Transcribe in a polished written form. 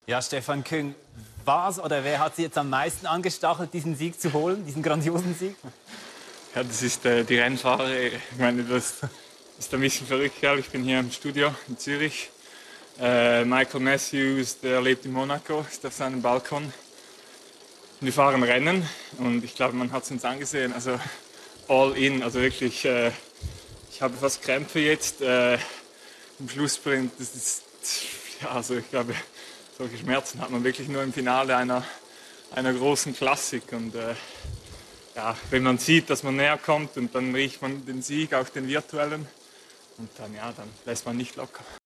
Ja, Stefan Küng, was oder wer hat Sie jetzt am meisten angestachelt, diesen Sieg zu holen, diesen grandiosen Sieg? Ja, das ist die Rennfahrer. Ich meine, das ist ein bisschen verrückt. Gell? Ich bin hier im Studio in Zürich. Michael Matthews, der lebt in Monaco, ist auf seinem Balkon. Und wir fahren Rennen und ich glaube, man hat es uns angesehen. Also all in, also wirklich, ich habe fast Krämpfe jetzt im Schlusssprint. Das ist, ja, also ich glaube, solche Schmerzen hat man wirklich nur im Finale einer großen Klassik. Und ja, wenn man sieht, dass man näher kommt und dann riecht man den Sieg, auch den virtuellen, und dann, ja, dann lässt man nicht locker.